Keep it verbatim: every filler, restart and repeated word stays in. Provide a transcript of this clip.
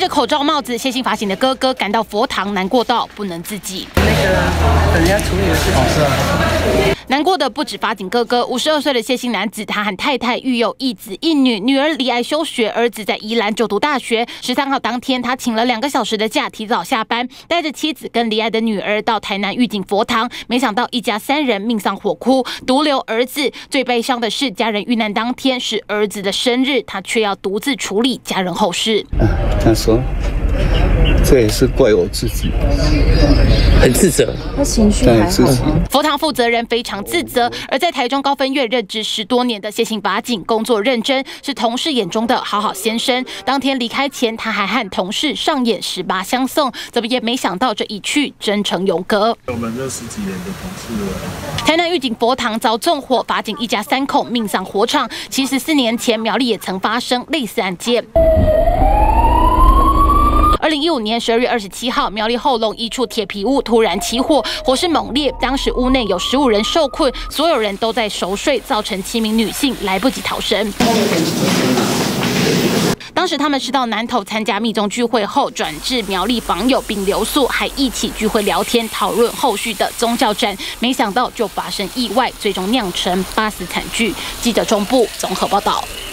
口罩帽子、谢姓法警的哥哥赶到佛堂，难过到不能自己。 那个等人家处理的事情是啊。 难过的不止法警哥哥，五十二岁的谢姓男子，他和太太育有一子一女，女儿离爱休学，儿子在宜兰就读大学。十三号当天，他请了两个小时的假，提早下班，带着妻子跟离爱的女儿到台南玉井佛堂，没想到一家三人命丧火窟，独留儿子。最悲伤的是，家人遇难当天是儿子的生日，他却要独自处理家人后事。 啊，他说。 这也是怪我自己， 很自责。 他情绪还好吗？ 佛堂负责人非常自责，而在台中高分院任职十多年的谢姓法警，工作认真，是同事眼中的好好先生。当天离开前，他还和同事上演十八相送，怎么也没想到这一去真成永隔。 我们这十几年的同事了。 台南玉井佛堂遭纵火，法警一家三口命丧火场。其实四年前，苗栗也曾发生类似案件。 二零一五年十二月二十七号，苗栗后龙一处铁皮屋突然起火，火势猛烈，当时屋内有十五人受困，所有人都在熟睡，造成七名女性来不及逃生。当时他们是到南投参加密宗聚会后，转至苗栗访友并留宿，还一起聚会聊天，讨论后续的宗教展。没想到就发生意外，最终酿成八死惨剧。记者中部综合报道。